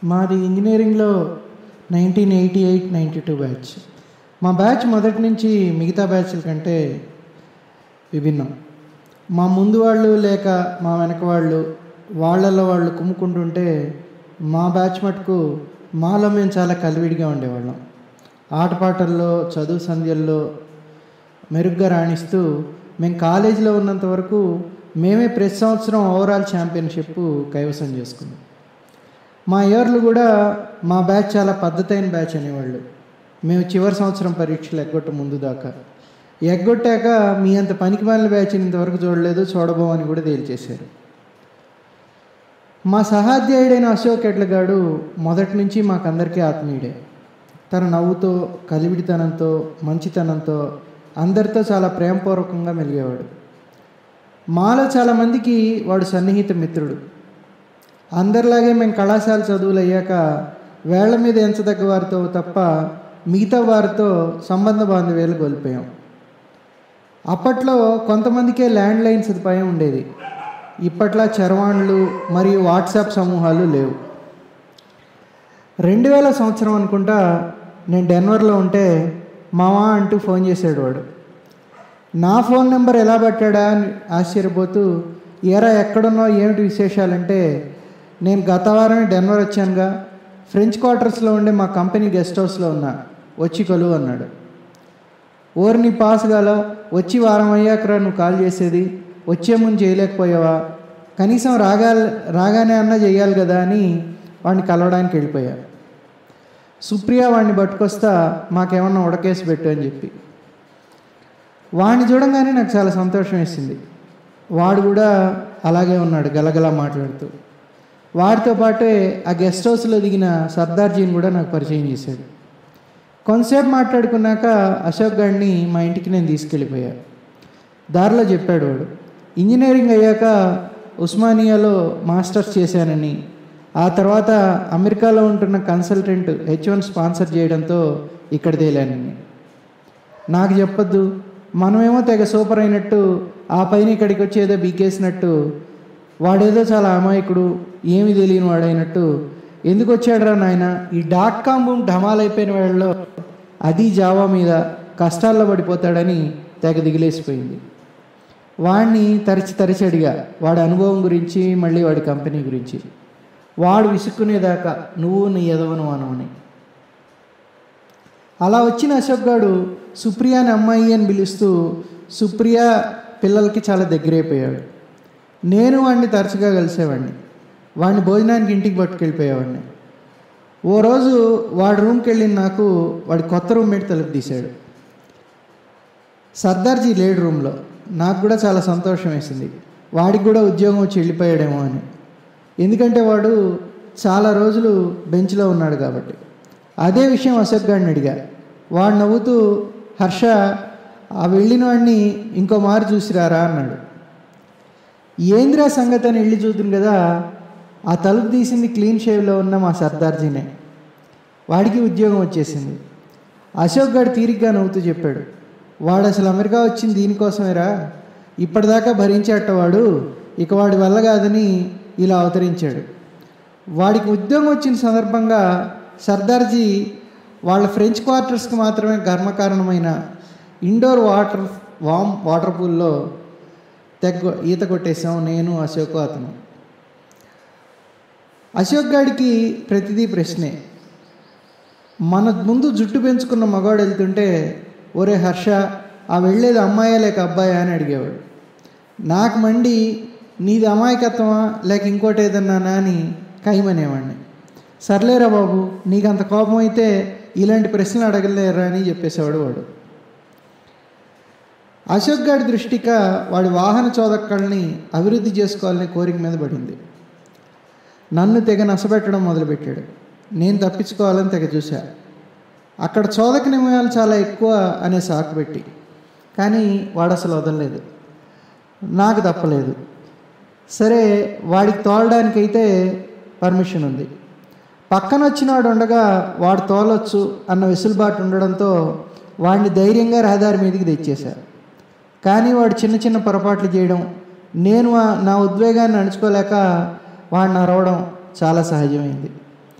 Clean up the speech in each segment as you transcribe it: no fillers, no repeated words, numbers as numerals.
మాది ఇంజనీరింగ్లో 1988-92 బ్యాచ్. మా బ్యాచ్ మొదటి నుంచి మిగతా బ్యాచ్ల కంటే విభిన్నం. మా ముందు వాళ్ళు లేక మా వెనక వాళ్ళల్లో వాళ్ళు కుమ్ముకుంటుంటే, మా బ్యాచ్ మటుకు మాలో మేము చాలా కలివిడిగా ఉండేవాళ్ళం. ఆటపాటల్లో, చదువు సంధ్యల్లో మెరుగ్గా రాణిస్తూ మేము కాలేజీలో ఉన్నంత వరకు మేమే ప్రతి సంవత్సరం ఓవరాల్ ఛాంపియన్షిప్ కైవసం చేసుకున్నాం. మా ఇయర్లు కూడా మా బ్యాచ్ చాలా పద్ధతైన బ్యాచ్ అనేవాళ్ళు. మేము చివరి సంవత్సరం పరీక్షలు ఎగ్గొట్ట ముందు దాకా ఎగ్గొట్టాక మీ అంత పనికిమాలిన బ్యాచ్ ఇంతవరకు చూడలేదు, చూడబోమని కూడా తేల్చేశారు. మా సహాధ్యాయుడైన అశోక్ ఎడ్లగాడు మొదటి నుంచి మాకందరికీ ఆత్మీయుడే. తన నవ్వుతో, కలివిడితనంతో, మంచితనంతో అందరితో చాలా ప్రేమపూర్వకంగా మెలిగేవాడు. మాలో చాలామందికి వాడు సన్నిహిత మిత్రుడు. అందరిలాగే మేము కళాశాల చదువులు అయ్యాక వేళ్ల మీద ఎంచదగ్గ వారితో తప్ప మిగతా వారితో సంబంధ బాంధవ్యాలు కోల్పోయాం. అప్పట్లో కొంతమందికే ల్యాండ్లైన్ సదుపాయం ఉండేది. ఇప్పట్లా చరవాణులు మరియు వాట్సాప్ సమూహాలు లేవు. 2000 సంవత్సరం అనుకుంటా నేను డెన్వర్లో ఉంటే మావా అంటూ ఫోన్ చేశాడు వాడు. నా ఫోన్ నెంబర్ ఎలా పట్టాడా అని ఆశ్చర్యపోతూ, ఏరా ఎక్కడున్నావు, ఏమిటి విశేషాలంటే, నేను గత వారమే డెన్వర్ వచ్చానుగా, ఫ్రెంచ్ క్వార్టర్స్లో ఉండే మా కంపెనీ గెస్ట్ హౌస్లో ఉన్నా, వచ్చి కలువు అన్నాడు. ఓర్ని పాస్ గాల, వచ్చి వారం అయ్యాకరా నువ్వు కాల్ చేసేది, వచ్చే ముందు చేయలేకపోయావా, కనీసం రాగానే అన్నా చెయ్యాలి కదా అని వాడిని కలవడానికి వెళ్ళిపోయా. సుప్రియ వాడిని పట్టుకొస్తా మాకేమన్నా ఉడకేసి పెట్టు అని చెప్పి. వాడిని చూడంగానే నాకు చాలా సంతోషం వేసింది. వాడు కూడా అలాగే ఉన్నాడు, గలగలా మాట్లాడుతూ. వాడితో పాటే ఆ గెస్ట్ హౌస్లో దిగిన సర్దార్జీని కూడా నాకు పరిచయం చేశాడు. కొంతసేపు మాట్లాడుకున్నాక అశోక్ గారిని మా ఇంటికి నేను తీసుకెళ్ళిపోయా. దారిలో చెప్పాడు వాడు, ఇంజనీరింగ్ అయ్యాక ఉస్మానియాలో మాస్టర్స్ చేశానని, ఆ తర్వాత అమెరికాలో ఉంటున్న కన్సల్టెంట్ H1 స్పాన్సర్ చేయడంతో ఇక్కడ తేలానని. నాకు చెప్పొద్దు, మనమేమో తెగ సూపర్ అయినట్టు ఆ పైన ఇక్కడికి వచ్చి ఏదో బీకేసినట్టు, వాడేదో చాలా అమాయకుడు, ఏమి తెలియని వాడైనట్టు, ఎందుకు వచ్చాడురా నాయన ఈ .com బూమ్ ఢమాలైపోయిన వాళ్ళలో అది జావా మీద కష్టాల్లో పడిపోతాడని తెగ దిగిలేసిపోయింది. వాడిని తరిచి అడిగా వాడి అనుభవం గురించి, మళ్ళీ వాడి కంపెనీ గురించి. వాడు విసుక్కునేదాకా నువ్వు నీ ఎదవను అనవని. అలా వచ్చిన అశోక్ గాడు సుప్రియాని అమ్మాయి అని పిలుస్తూ సుప్రియ పిల్లలకి చాలా దగ్గరైపోయాడు. నేను వాడిని తరచుగా కలిసేవాడిని. వాడిని భోజనానికి ఇంటికి పట్టుకెళ్ళిపోయేవాడిని. ఓ రోజు వాడి రూమ్కి వెళ్ళిన నాకు వాడి కొత్త రూమ్మేట్ తలుపు తీశాడు. సర్దార్జీ లేడు రూమ్లో. నాకు కూడా చాలా సంతోషం వేసింది. వాడికి కూడా ఉద్యోగం వచ్చి వెళ్ళిపోయాడేమో అని. ఎందుకంటే వాడు చాలా రోజులు బెంచ్లో ఉన్నాడు కాబట్టి. అదే విషయం అశోక్ గారిని అడిగా. వాడు నవ్వుతూ, హర్ష ఆ వెళ్ళిన వాడిని ఇంకో మారు చూసిరారా అన్నాడు. ఏంద్రా సంగతి అని వెళ్ళి చూద్దును కదా, ఆ తలుపు తీసింది క్లీన్ షేవ్లో ఉన్న మా సర్దార్జీనే. వాడికి ఉద్యోగం వచ్చేసింది. అశోక్ గారు తీరిగ్గా నవ్వుతూ చెప్పాడు, వాడు అసలు అమెరికా వచ్చింది దీనికోసమేరా, ఇప్పటిదాకా భరించేటవాడు ఇక వాడి వల్ల కాదని ఇలా అవతరించాడు. వాడికి ఉద్యోగం వచ్చిన సందర్భంగా సర్దార్జీ వాళ్ళ ఫ్రెంచ్ క్వార్టర్స్కి మాత్రమే గర్మకారణమైన ఇండోర్ వాటర్ పూల్లో ఈత కొట్టేసాం నేను, అశోక్, అతను. అశోక్ గాడికి ప్రతిదీ ప్రశ్నే. మన ముందు జుట్టు పెంచుకున్న మగవాడు వెళ్తుంటే, ఒరే హర్ష ఆ వెళ్ళేది అమ్మాయా లేక అబ్బాయా అని అడిగేవాడు. నాకు మండి నీది అమాయకత్వమా లేక ఇంకోటి ఏదన్నానా అని ఖాయమనేవాడిని. సర్లేరా బాబు, నీకు అంత కోపం అయితే ఇలాంటి ప్రశ్నలు అడగలేరా అని చెప్పేసేవాడు వాడు. అశోక్ గారి దృష్టిక వాడి వాహన చోదక్కల్ని అభివృద్ధి చేసుకోవాలనే కోరిక మీద పడింది. నన్ను తెగ నసబెట్టడం మొదలుపెట్టాడు. నేను తప్పించుకోవాలని తెగ చూశా. అక్కడ చోదక నియమాలు చాలా ఎక్కువ అనే సాకు పెట్టి. కానీ వాడు అసలు వదలలేదు. నాకు తప్పలేదు. సరే వాడికి తోలడానికైతే పర్మిషన్ ఉంది. పక్కన వచ్చినవాడు ఉండగా వాడు తోలొచ్చు అన్న వెసులుబాటు ఉండడంతో వాడిని ధైర్యంగా రహదారి మీదకి తెచ్చేశారు. కానీ వాడు చిన్న పొరపాట్లు చేయడం, నేను నా ఉద్వేగాన్ని అణుచుకోలేక వాడిని అరవడం చాలా సహజమైంది.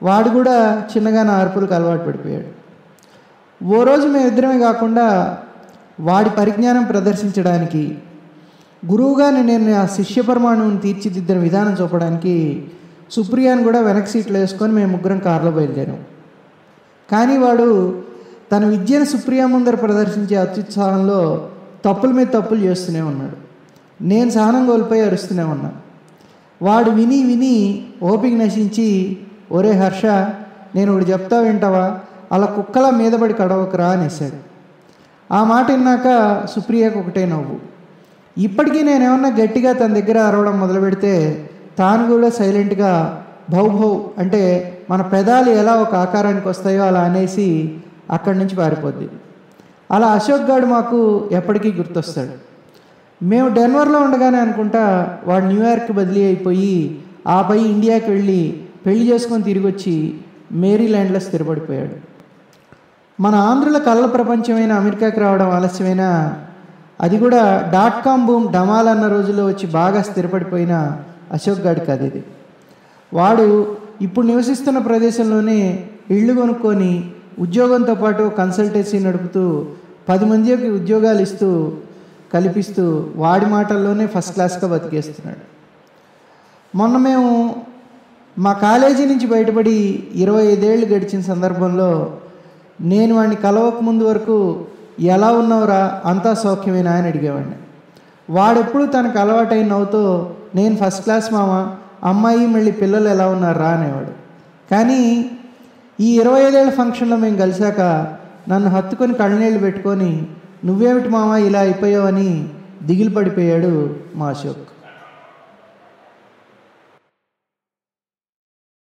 వాడు కూడా చిన్నగా నా అరుపులకు అలవాటు పడిపోయాడు. ఓ రోజు మేమిద్దరమే కాకుండా వాడి పరిజ్ఞానం ప్రదర్శించడానికి, గురువుగాని నేను ఆ శిష్య పరమాణువుని తీర్చిదిద్దిన విధానం చూపడానికి సుప్రియాని కూడా వెనక్ సీట్లో వేసుకొని మేము ముగ్గురం కారులో బయలుదేరాం. కానీ వాడు తన విద్యను సుప్రియా ముందర ప్రదర్శించే అత్యుత్సాహంలో తప్పుల మీద తప్పులు చేస్తూనే ఉన్నాడు. నేను సహనం కోల్పోయి అరుస్తూనే ఉన్నాను. వాడు విని విని ఓపిక నశించి, ఒరే హర్ష, నేను ఒకటి చెప్తా వింటావా, అలా కుక్కల మీద పడి కడవకరా అనేసాడు. ఆ మాట విన్నాక సుప్రియకు ఒకటే నవ్వు. ఇప్పటికీ నేనేమన్నా గట్టిగా తన దగ్గర అరవడం మొదలు పెడితే తాను కూడా సైలెంట్గా భౌ భౌ అంటే మన పెదాలు ఎలా ఒక ఆకారానికి వస్తాయో అలా అనేసి అక్కడి నుంచి పారిపోద్ది. అలా అశోక్ గాడు మాకు ఎప్పటికీ గుర్తొస్తాడు. మేము డెన్వర్లో ఉండగానే అనుకుంటా వాడు న్యూయార్క్ బదిలీ అయిపోయి ఆపై ఇండియాకి వెళ్ళి పెళ్లి చేసుకొని తిరిగి వచ్చి మేరీల్యాండ్లో స్థిరపడిపోయాడు. మన ఆంధ్రుల కళ్ళ ప్రపంచమైన అమెరికాకి రావడం ఆలస్యమైన, అది కూడా .com బూమ్ డమాల్ అన్న రోజుల్లో వచ్చి బాగా స్థిరపడిపోయిన అశోక్ గాడి కథ ఇది. వాడు ఇప్పుడు నివసిస్తున్న ప్రదేశంలోనే ఇళ్ళు కొనుక్కొని ఉద్యోగంతో పాటు కన్సల్టెన్సీ నడుపుతూ 10 మందికి ఉద్యోగాలు ఇస్తూ కల్పిస్తూ వాడి మాటల్లోనే ఫస్ట్ క్లాస్గా బతికేస్తున్నాడు. మొన్న మేము మా కాలేజీ నుంచి బయటపడి 25 ఏళ్ళు గడిచిన సందర్భంలో నేను వాడిని కలవక ముందు వరకు ఎలా ఉన్నావురా, అంతా సౌఖ్యమేనా అని అడిగేవాడిని. వాడెప్పుడు తనకు అలవాటైన నవ్వుతో నేను ఫస్ట్ క్లాస్ మామ, అమ్మాయి మళ్ళీ పిల్లలు ఎలా ఉన్నారా అనేవాడు. కానీ ఈ 25 ఏళ్ళ ఫంక్షన్లో మేము కలిశాక నన్ను హత్తుకొని కళ్ళనీళ్ళు పెట్టుకొని నువ్వేమిటి మామ ఇలా అయిపోయావని దిగులు పడిపోయాడు మా అశోక్.